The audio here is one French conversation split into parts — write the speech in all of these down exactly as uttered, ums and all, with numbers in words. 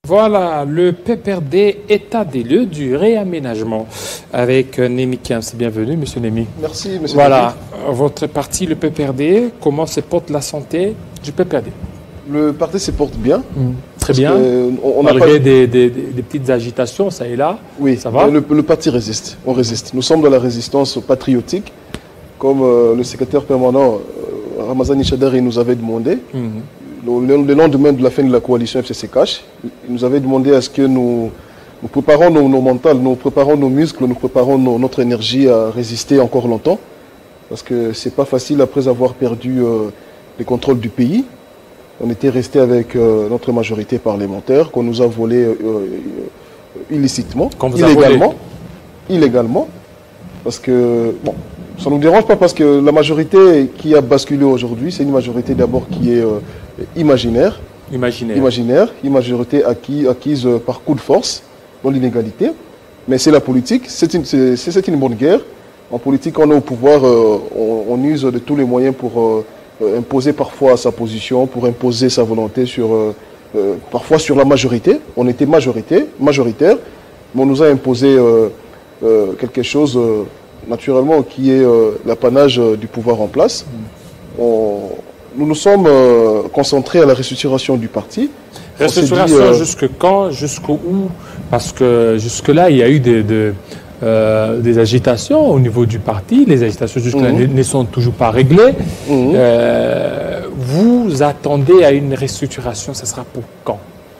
Voilà, le P P R D, état des lieux du réaménagement. Avec Némi Kiams. Bienvenue, monsieur Némi. Merci, monsieur Voilà, David. Votre parti, le P P R D, comment se porte la santé du P P R D? Le parti se porte bien. Mmh. Très bien. On, on Malgré pas... des, des, des petites agitations, ça et là. Oui, ça va. Le, le parti résiste. On résiste. Nous sommes dans la résistance patriotique, comme euh, le secrétaire permanent euh, Ramazani Chadari nous avait demandé. Mmh. Le, le lendemain de la fin de la coalition F C C Cash, il nous avait demandé à ce que nous, nous préparons nos, nos mentales, nous préparons nos muscles, nous préparons nos, notre énergie à résister encore longtemps. Parce que c'est pas facile après avoir perdu euh, les contrôles du pays. On était resté avec euh, notre majorité parlementaire qu'on nous a volé euh, euh, illicitement, illégalement, illégalement. Parce que, bon, ça ne nous dérange pas parce que la majorité qui a basculé aujourd'hui, c'est une majorité d'abord qui est euh, imaginaire. Imaginaire. Imaginaire, une majorité acquise, acquise par coup de force, dans l'inégalité. Mais c'est la politique, c'est une, c'est une bonne guerre. En politique, on est au pouvoir, euh, on, on use de tous les moyens pour euh, imposer parfois sa position, pour imposer sa volonté sur, euh, euh, parfois sur la majorité. On était majorité, majoritaire, mais on nous a imposé euh, euh, quelque chose, euh, naturellement, qui est euh, l'apanage euh, du pouvoir en place. On, nous nous sommes euh, concentrés à la restructuration du parti. Restructuration euh, jusque quand, jusqu'où? Parce que jusque-là, il y a eu des... des... Euh, des agitations au niveau du parti. Les agitations jusque-là mmh. ne sont toujours pas réglées. Mmh. Euh, vous attendez à une restructuration, ça sera pour quand?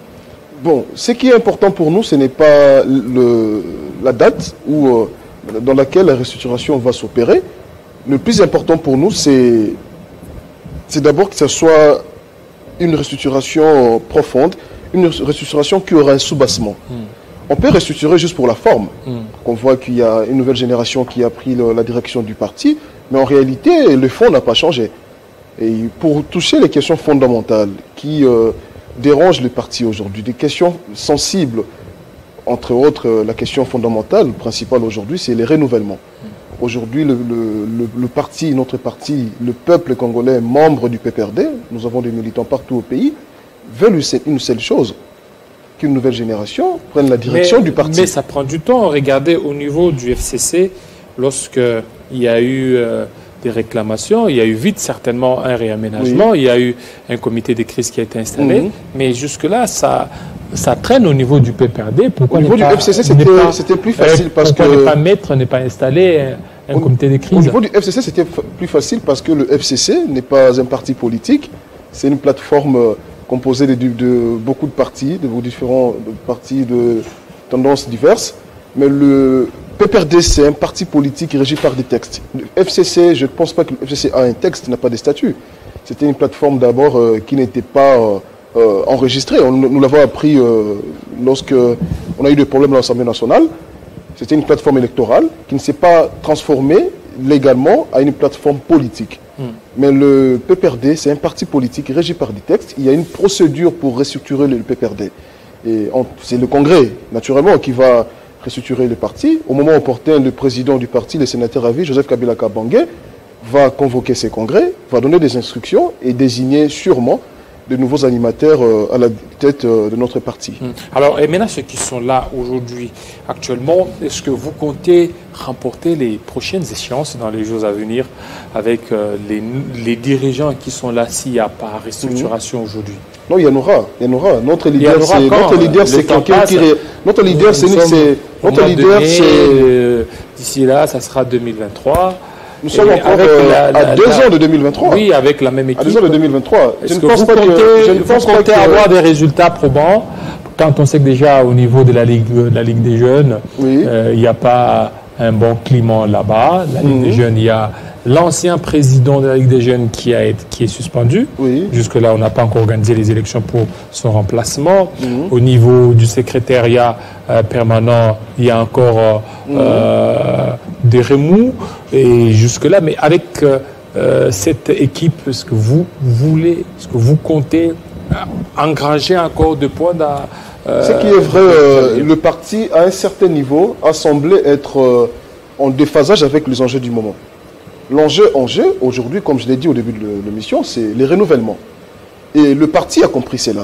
Bon, ce qui est important pour nous, ce n'est pas le, la date où, euh, dans laquelle la restructuration va s'opérer. Le plus important pour nous, c'est d'abord que ce soit une restructuration profonde, une restructuration qui aura un soubassement. Mmh. On peut restructurer juste pour la forme. Mm. On voit qu'il y a une nouvelle génération qui a pris le, la direction du parti, mais en réalité, le fond n'a pas changé. Et pour toucher les questions fondamentales qui euh, dérangent le parti aujourd'hui, des questions sensibles, entre autres, euh, la question fondamentale, principale aujourd'hui, c'est les renouvellements. Mm. Aujourd'hui, le, le, le, le parti, notre parti, le peuple congolais, membre du P P R D, nous avons des militants partout au pays, veulent une seule chose, qu'une nouvelle génération prenne la direction mais, du parti. Mais ça prend du temps. Regardez au niveau du F C C, lorsqu'il y a eu euh, des réclamations, il y a eu vite certainement un réaménagement, oui. Il y a eu un comité de crise qui a été installé, mmh. mais jusque-là, ça, ça traîne au niveau du P P R D. Pourquoi au niveau du pas, F C C, c'était plus facile euh, parce pourquoi que... ne pas mettre, ne pas installer un, un au, comité de crise? Au niveau du F C C, c'était plus facile parce que le F C C n'est pas un parti politique, c'est une plateforme composé de, de, de beaucoup de partis, de différents de partis de tendances diverses. Mais le P P R D, c'est un parti politique régi par des textes. Le F C C, je ne pense pas que le F C C a un texte, n'a pas de statut. C'était une plateforme d'abord euh, qui n'était pas euh, euh, enregistrée. On, nous l'avons appris euh, lorsque on a eu des problèmes à l'Assemblée nationale. C'était une plateforme électorale qui ne s'est pas transformée légalement à une plateforme politique. Mm. Mais le P P R D, c'est un parti politique régi par des textes. Il y a une procédure pour restructurer le P P R D. Et c'est le Congrès, naturellement, qui va restructurer le parti. Au moment opportun, le président du parti, le sénateur à vie, Joseph Kabila Kabange, va convoquer ses congrès, va donner des instructions et désigner sûrement de nouveaux animateurs euh, à la tête euh, de notre parti. Hum. Alors, et maintenant, ceux qui sont là aujourd'hui, actuellement, est-ce que vous comptez remporter les prochaines échéances dans les jours à venir avec euh, les, les dirigeants qui sont là s'il n'y a pas restructuration mmh. aujourd'hui? Non, il y en aura. Il y en aura. Notre leader, c'est notre leader, c'est quelqu'un qui ré... notre leader, c'est notre leader, c'est d'ici là, ça sera deux mille vingt-trois. Nous sommes encore euh, la, la, à deux la, ans de deux mille vingt-trois. Oui, avec la même équipe. À deux ans de deux mille vingt-trois. Je ne pense pas que je ne pense pas avoir des résultats probants quand on sait que déjà au niveau de la Ligue, de la Ligue des jeunes, oui. euh, il n'y a pas un bon climat là-bas. La Ligue mmh. des jeunes, il y a l'ancien président de la Ligue des jeunes qui, a été, qui est suspendu. Oui. Jusque-là, on n'a pas encore organisé les élections pour son remplacement. Mmh. Au niveau du secrétariat euh, permanent, il y a encore euh, mmh. euh, des remous. Et jusque-là, mais avec euh, cette équipe, est-ce que vous voulez, est-ce que vous comptez engranger encore de points dans... Euh, Ce qui est vrai, euh, le parti, à un certain niveau, a semblé être euh, en déphasage avec les enjeux du moment. L'enjeu, enjeu, aujourd'hui, comme je l'ai dit au début de l'émission, c'est les renouvellements. Et le parti a compris cela.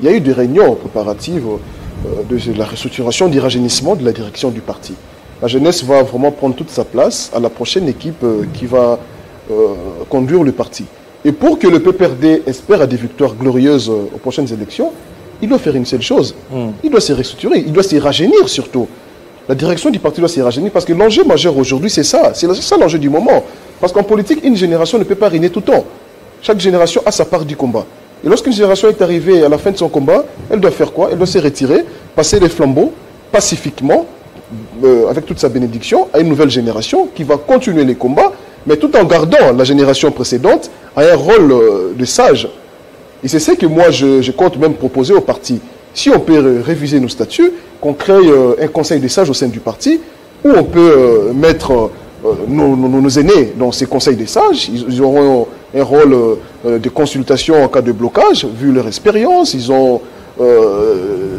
il y a eu des réunions préparatives euh, de la restructuration, du rajeunissement de la direction du parti. La jeunesse va vraiment prendre toute sa place à la prochaine équipe euh, qui va euh, conduire le parti. Et pour que le P P R D espère à des victoires glorieuses euh, aux prochaines élections, il doit faire une seule chose. Mm. Il doit se restructurer, il doit se rajeunir surtout. La direction du parti doit se rajeunir parce que l'enjeu majeur aujourd'hui, c'est ça. C'est ça l'enjeu du moment. Parce qu'en politique, une génération ne peut pas régner tout le temps. Chaque génération a sa part du combat. Et lorsqu'une génération est arrivée à la fin de son combat, elle doit faire quoi? Elle doit se retirer, passer les flambeaux pacifiquement, euh, avec toute sa bénédiction, à une nouvelle génération qui va continuer les combats, mais tout en gardant la génération précédente à un rôle euh, de sage. Et c'est ce que moi, je, je compte même proposer au parti. Si on peut euh, réviser nos statuts, qu'on crée euh, un conseil des sages au sein du parti, où on peut euh, mettre euh, nos, nos, nos aînés dans ces conseils des sages. Ils, ils auront un rôle euh, de consultation en cas de blocage, vu leur expérience. Ils ont euh,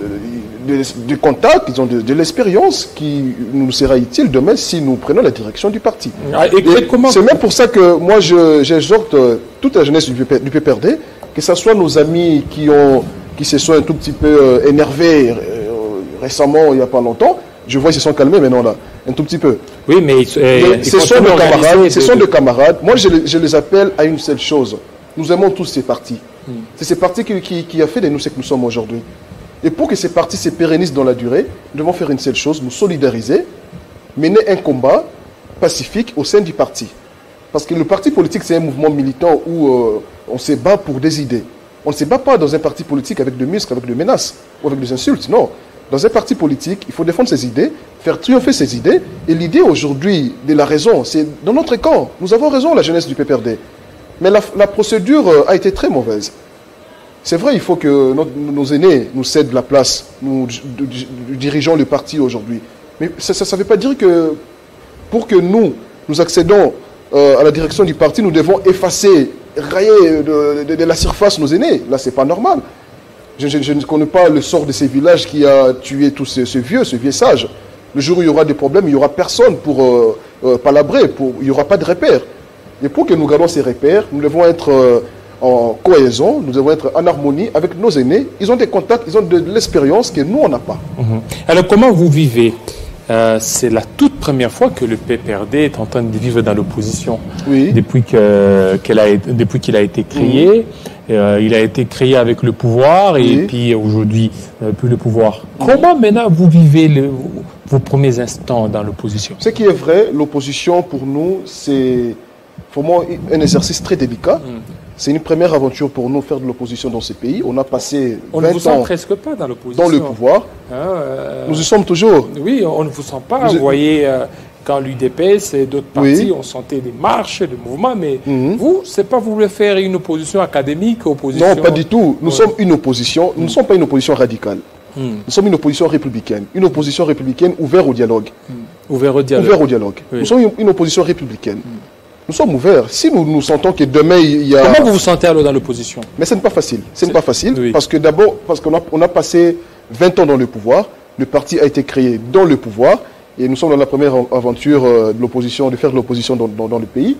des de contacts, ils ont de, de l'expérience qui nous sera utile demain si nous prenons la direction du parti. Ah, c'est même pour ça que moi, j'exhorte toute la jeunesse du P P R D, que ce soit nos amis qui, ont, qui se sont un tout petit peu euh, énervés euh, récemment, il n'y a pas longtemps. Je vois qu'ils se sont calmés maintenant là, un tout petit peu. Oui, mais, euh, mais ce sont nos camarades. Ce sont des camarades. Moi, je les, je les appelle à une seule chose. Nous aimons tous ces partis. Hmm. C'est ces partis qui, qui, qui a fait de nous ce que nous sommes aujourd'hui. Et pour que ces partis se pérennisent dans la durée, nous devons faire une seule chose, nous solidariser, mener un combat pacifique au sein du parti. Parce que le parti politique, c'est un mouvement militant où euh, on se bat pour des idées. On ne se bat pas dans un parti politique avec des muscles, avec des menaces ou avec des insultes, non. Dans un parti politique, il faut défendre ses idées, faire triompher ses idées. Et l'idée aujourd'hui de la raison, c'est dans notre camp. Nous avons raison, la jeunesse du P P R D. Mais la, la procédure a été très mauvaise. C'est vrai, il faut que notre, nos aînés nous cèdent la place. Nous, nous dirigeons le parti aujourd'hui. Mais ça ne veut pas dire que pour que nous, nous accédons euh, à la direction du parti, nous devons effacer, rayer de, de, de la surface nos aînés. Là, ce n'est pas normal. Je, je, je ne connais pas le sort de ces villages qui a tué tous ces, ces vieux, ce vieux sage. Le jour où il y aura des problèmes, il n'y aura personne pour euh, euh, palabrer, pour, il n'y aura pas de repères. Et pour que nous gardons ces repères, nous devons être euh, en cohésion, nous devons être en harmonie avec nos aînés. Ils ont des contacts, ils ont de, de l'expérience que nous, on n'a pas. Mmh. Alors, comment vous vivez euh, c'est la toute première fois que le P P R D est en train de vivre dans l'opposition. Oui. Depuis que, qu'elle a, depuis qu'il a été créé. Mmh. Euh, il a été créé avec le pouvoir et oui. puis aujourd'hui, euh, plus le pouvoir. Mmh. Comment maintenant vous vivez le, vos premiers instants dans l'opposition? Ce qui est vrai, l'opposition pour nous, c'est vraiment un exercice très délicat. Mmh. C'est une première aventure pour nous faire de l'opposition dans ce pays. On a passé on vingt ne vous ans sent presque pas dans l'opposition. Dans le pouvoir. Ah, euh, nous y sommes toujours. Oui, on ne vous sent pas. Vous, vous voyez, euh, quand l'U D P S et d'autres partis, oui. on sentait des marches, des mouvements, mais mm-hmm. vous, c'est pas vous voulez faire une opposition académique, opposition... Non, pas du tout. Nous ouais. sommes une opposition, nous ne mm. sommes pas une opposition radicale. Mm. Nous sommes une opposition républicaine. Une opposition républicaine ouverte au dialogue. Mm. Ouvert au dialogue. Ouvert au dialogue. Oui. Nous sommes une, une opposition républicaine. Mm. Nous sommes ouverts. Si nous nous sentons que demain il y a... Comment vous vous sentez alors dans l'opposition? Mais ce n'est pas facile. Ce n'est pas facile oui. parce que d'abord, parce qu'on a, on a passé vingt ans dans le pouvoir. Le parti a été créé dans le pouvoir. Et nous sommes dans la première aventure de l'opposition, de faire de l'opposition dans, dans, dans le pays.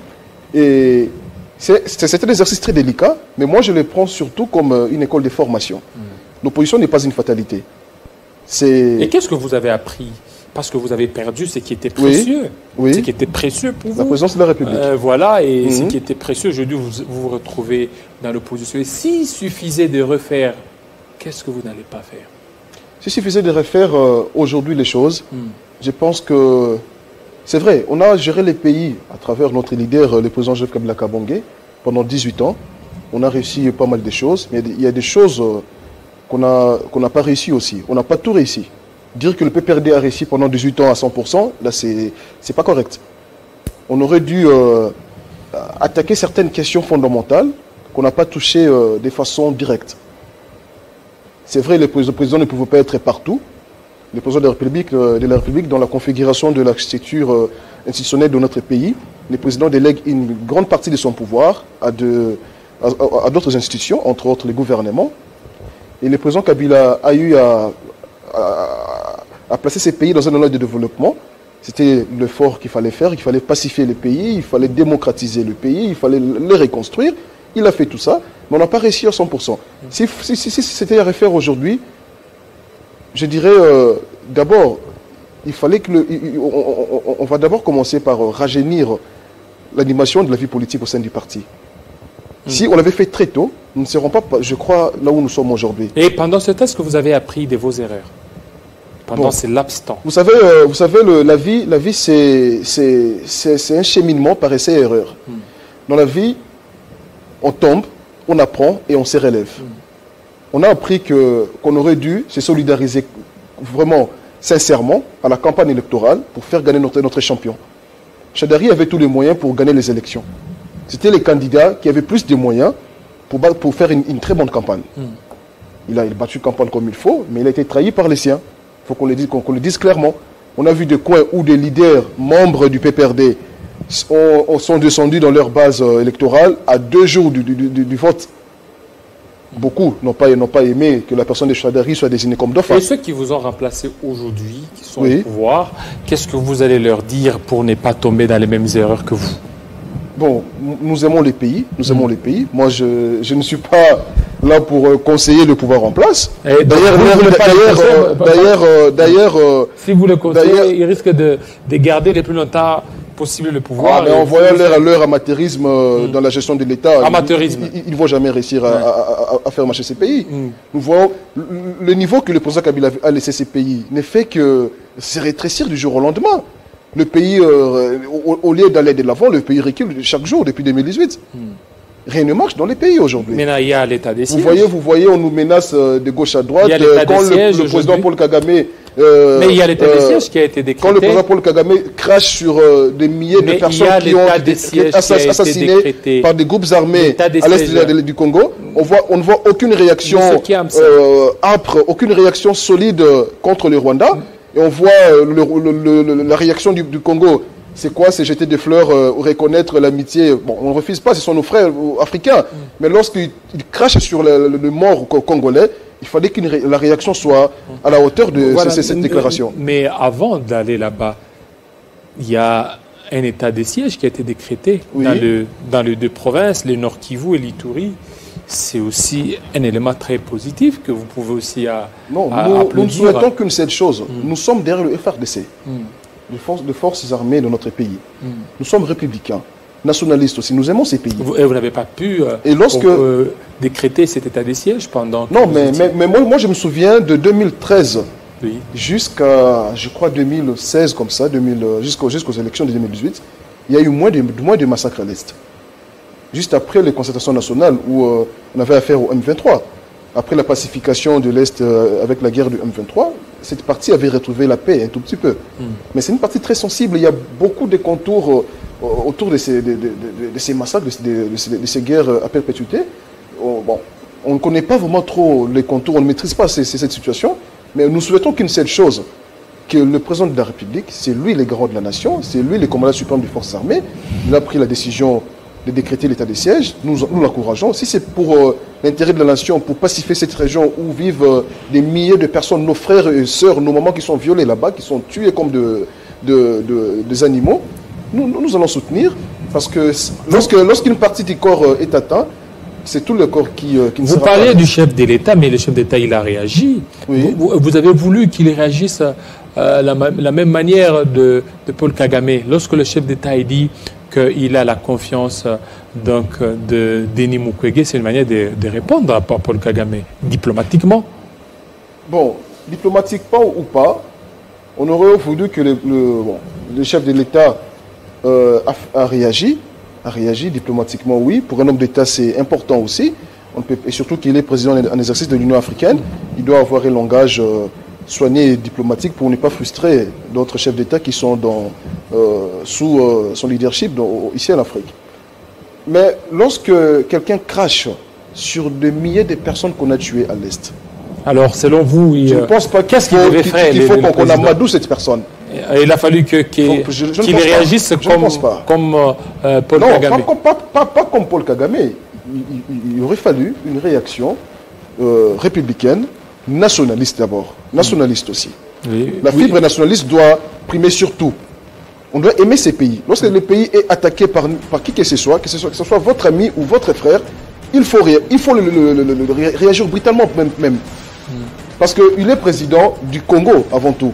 Et c'est un exercice très délicat, mais moi je le prends surtout comme une école de formation. Mm. L'opposition n'est pas une fatalité. Et qu'est-ce que vous avez appris? Parce que vous avez perdu ce qui était précieux. Oui. Oui. Ce qui était précieux pour vous. La présidence de la République. Euh, voilà, et mm-hmm. ce qui était précieux, aujourd'hui, vous vous, vous retrouvez dans l'opposition. Et s'il suffisait de refaire, qu'est-ce que vous n'allez pas faire? S'il suffisait de refaire euh, aujourd'hui les choses, mm. je pense que c'est vrai, on a géré les pays à travers notre leader, le président Joseph Kabila Kabange, pendant dix-huit ans. On a réussi pas mal de choses, mais il y a des choses qu'on n'a qu'on n'a pas réussi aussi. On n'a pas tout réussi. Dire que le P P R D a réussi pendant dix-huit ans à cent pour cent, là, c'est c'est pas correct. On aurait dû euh, attaquer certaines questions fondamentales qu'on n'a pas touchées euh, de façon directe. C'est vrai, le président ne pouvait pas être partout. Le président de la République, de la République dans la configuration de l'architecture institutionnelle de notre pays, le président délègue une grande partie de son pouvoir à d'autres institutions, entre autres les gouvernements. Et le président Kabila a eu à, à, à placer ces pays dans un élan de développement. C'était l'effort qu'il fallait faire, il fallait pacifier le pays, il fallait démocratiser le pays, il fallait le reconstruire. Il a fait tout ça, mais on n'a pas réussi à cent pour cent. Si, si, si, si c'était à refaire aujourd'hui, je dirais euh, d'abord, il fallait que le, on, on, on va d'abord commencer par euh, rajeunir l'animation de la vie politique au sein du parti. Mmh. Si on l'avait fait très tôt, nous ne serons pas, je crois, là où nous sommes aujourd'hui. Et pendant ce temps, est-ce que vous avez appris de vos erreurs? Pendant bon. ces laps temps. Vous savez, euh, vous savez le, la vie, la vie c'est un cheminement par essai et erreur. Mmh. Dans la vie, on tombe, on apprend et on se relève. Mmh. On a appris que, qu'on aurait dû se solidariser vraiment, sincèrement, à la campagne électorale pour faire gagner notre, notre champion. Chadari avait tous les moyens pour gagner les élections. C'était les candidats qui avaient plus de moyens pour, pour faire une, une très bonne campagne. Mmh. Il a, il a battu campagne comme il faut, mais il a été trahi par les siens. Il faut qu'on le dise, qu'on, qu'on le dise clairement. On a vu des coins où des leaders, membres du P P R D, ont, sont descendus dans leur base électorale à deux jours du, du, du, du vote. Beaucoup n'ont pas, n'ont pas aimé que la personne de Chadari soit désignée comme dauphin. Et ceux qui vous ont remplacé aujourd'hui, qui sont oui. au pouvoir, qu'est-ce que vous allez leur dire pour ne pas tomber dans les mêmes erreurs que vous? Bon, nous aimons les pays, nous mmh. aimons les pays. Moi, je, je ne suis pas là pour conseiller le pouvoir en place. D'ailleurs, d'ailleurs, d'ailleurs, si vous le conseillez, il risque de, de garder le plus longtemps possible le pouvoir. Ah, mais en voyant leur, leur amateurisme mmh. dans la gestion de l'État, amateurisme. ils ne vont jamais réussir à, ouais. à, à, à faire marcher ces pays. Mmh. Nous voyons le niveau que le président Kabila a laissé ces pays ne fait que se rétrécir du jour au lendemain. Le pays, euh, au, au lieu d'aller de l'avant, le pays recule chaque jour depuis deux mille dix-huit. Hmm. Rien ne marche dans les pays aujourd'hui. Maintenant, il y a l'état des sièges. Vous voyez, vous voyez, on nous menace de gauche à droite. Euh, quand le, le président Paul Kagame... Euh, Mais il y a l'état des sièges qui a été décrété. Quand le président Paul Kagame crache sur euh, des milliers Mais de personnes qui ont été assassinées par des groupes armés à l'est du Congo, on, voit, on ne voit aucune réaction euh, âpre, aucune réaction solide contre le Rwanda. Hmm. Et on voit euh, le, le, le, la réaction du, du Congo. C'est quoi? C'est jeter des fleurs, euh, reconnaître l'amitié. Bon, on ne refuse pas, ce sont nos frères euh, africains. Mm. Mais lorsqu'ils crachent sur le, le, le mort congolais, il fallait que ré, la réaction soit à la hauteur de voilà, cette, cette déclaration. Mais avant d'aller là-bas, il y a un état des sièges qui a été décrété oui. dans, le, dans les deux provinces, le Nord Kivu et l'Ituri. C'est aussi un élément très positif que vous pouvez aussi à, non, à nous, applaudir. Nous ne souhaitons qu'une seule chose. Mm. Nous sommes derrière le F R D C, mm. les, forces, les forces armées de notre pays. Mm. Nous sommes républicains, nationalistes aussi. Nous aimons ces pays. Vous, et vous n'avez pas pu euh, et lorsque, euh, décréter cet état des sièges pendant... Non, mais, mais, mais moi, moi je me souviens de deux mille treize oui. jusqu'à, je crois, deux mille seize, comme ça, jusqu'aux jusqu'aux élections de deux mille dix-huit, il y a eu moins de, moins de massacres à l'Est. Juste après les concertations nationales où euh, on avait affaire au M vingt-trois. Après la pacification de l'Est euh, avec la guerre du M vingt-trois, cette partie avait retrouvé la paix un tout petit peu. Mm. Mais c'est une partie très sensible. Il y a beaucoup de contours euh, autour de ces, de, de, de, de ces massacres, de, de, de, ces, de ces guerres à perpétuité. Oh, bon, on ne connaît pas vraiment trop les contours, on ne maîtrise pas ces, ces, cette situation. Mais nous souhaitons qu'une seule chose, que le président de la République, c'est lui le garant de la nation, c'est lui le commandant suprême des forces armées. Il a pris la décision de décréter l'état des sièges, nous, nous l'encourageons. Si c'est pour euh, l'intérêt de la nation, pour pacifier cette région où vivent euh, des milliers de personnes, nos frères et sœurs, nos mamans qui sont violés là-bas, qui sont tués comme de, de, de, des animaux, nous, nous allons soutenir, parce que lorsque, lorsqu'une partie du corps euh, est atteinte, c'est tout le corps qui, euh, qui ne Vous sera parlez pas... du chef de l'État, mais le chef d'État, il a réagi. Oui. Vous, vous avez voulu qu'il réagisse euh, la, la même manière de, de Paul Kagame. Lorsque le chef d'État a dit qu'il a la confiance donc, de Denis Mukwege, c'est une manière de, de répondre à Paul Kagame, diplomatiquement. Bon, diplomatiquement ou pas, on aurait voulu que le, le, bon, le chef de l'État euh, a, a réagi, a réagi diplomatiquement, oui. Pour un homme d'État, c'est important aussi. On peut, et surtout qu'il est président en exercice de l'Union africaine, il doit avoir un langage euh, soigné et diplomatique pour ne pas frustrer d'autres chefs d'État qui sont dans, euh, sous euh, son leadership dans, ici en Afrique. Mais lorsque quelqu'un crache sur des milliers de personnes qu'on a tuées à l'Est, alors selon vous, il, je ne pense pas qu'est-ce qu'il devait faire? Il faut qu'on amadoue cette personne. Il a fallu qu'il qu qu réagisse pas. comme, comme euh, Paul non, Kagame. Pas, pas, pas, pas comme Paul Kagame. Il, il, il aurait fallu une réaction euh, républicaine, nationaliste d'abord, nationaliste aussi. Oui, La fibre oui. nationaliste doit primer sur tout. On doit aimer ces pays. Lorsque le pays est attaqué par, par qui que ce soit, que ce soit, que ce soit votre ami ou votre frère, il faut, ré, il faut le, le, le, le, le réagir brutalement même. même. Mm. Parce qu'il est président du Congo avant tout.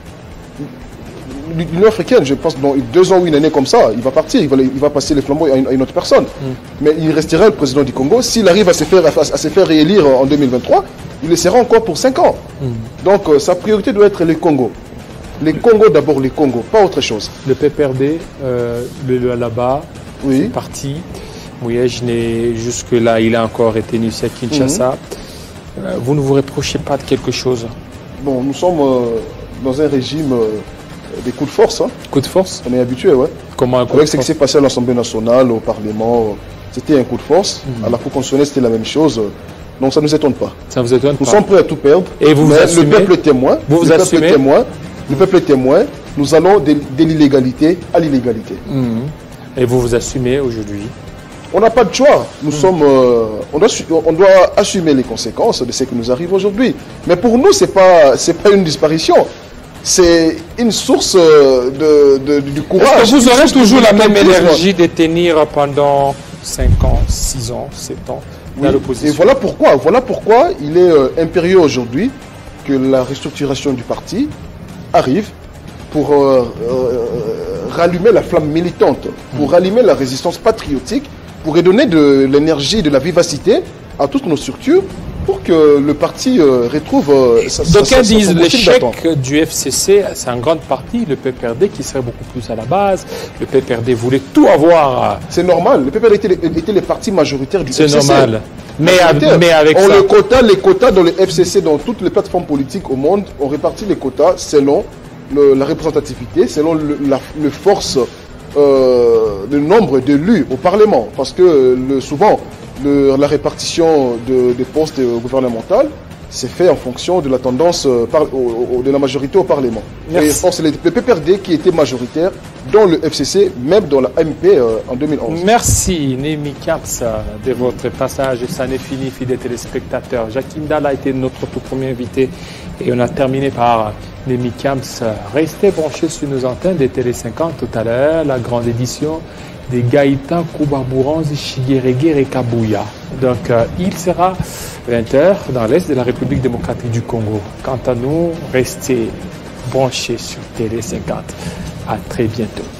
L'Union africaine, je pense, dans deux ans ou une année comme ça, il va partir, il va, il va passer les flambeaux à une, à une autre personne. Mm. Mais il restera le président du Congo. S'il arrive à se faire, à, à se faire réélire en deux mille vingt-trois, il le sera encore pour cinq ans. Mm. Donc euh, sa priorité doit être les Congos. Les Congos d'abord, les Congos, pas autre chose. Le P P R D, euh, le là-bas, oui. C'est parti. Mouyej, jusque-là, il a encore été initié à Kinshasa. Mm. Euh, vous ne vous reprochez pas de quelque chose? Bon, nous sommes euh, dans un régime euh, des coups de force. Hein. Coup de force? On est habitué, ouais. Comment un coup Avec de ce qui s'est passé à l'Assemblée nationale, au Parlement, c'était un coup de force. Mm. À la Cour constitutionnelle, c'était la même chose. Donc ça ne nous étonne pas. Ça vous étonne nous pas. sommes prêts à tout perdre. Et vous, vous mais assumez? Le peuple est témoin. Vous vous le assumez? Peuple est témoin. Le peuple est témoin. Nous allons de, de l'illégalité à l'illégalité. Mm. Et vous vous assumez aujourd'hui? On n'a pas de choix. Nous mm. sommes, euh, on, doit, on doit assumer les conséquences de ce qui nous arrive aujourd'hui. Mais pour nous, ce n'est pas, c'est pas une disparition. C'est une source de, de, du courage. Est-ce que vous aurez toujours la même énergie de tenir pendant cinq ans, six ans, sept ans dans l'opposition? Et voilà pourquoi, voilà pourquoi il est euh, impérieux aujourd'hui que la restructuration du parti arrive pour euh, euh, rallumer la flamme militante, pour rallumer la résistance patriotique, pour redonner de l'énergie, de la vivacité à toutes nos structures, pour que le parti euh, retrouve euh, sa Donc, ils disent l'échec du F C C, c'est en grande partie le P P R D qui serait beaucoup plus à la base. Le P P R D voulait tout avoir. C'est normal. Le P P R D était, était le parti majoritaire du F C C. C'est normal. Mais, à, mais avec on ça... Le quota, les quotas dans le F C C, dans toutes les plateformes politiques au monde, on répartit les quotas selon le, la représentativité, selon le, la le force, euh, le nombre d'élus au Parlement. Parce que le, souvent, le, la répartition de, des postes gouvernementaux, c'est fait en fonction de la tendance par, au, au, de la majorité au Parlement. Merci. Et c'est le P P R D qui était majoritaire dans le F C C, même dans la M P euh, en deux mille onze. Merci Némi Kamps de votre passage. Ça n'est fini, fidèles téléspectateurs. Jacques Indala a été notre tout premier invité et on a terminé par Némi Kamps. Restez branchés sur nos antennes des Télé cinquante tout à l'heure, la grande édition des Gaïta Koubaburanzi Shigeregere Kabuya. Donc euh, il sera vingt heures dans l'est de la République démocratique du Congo. Quant à nous, restez branchés sur Télé cinquante. À très bientôt.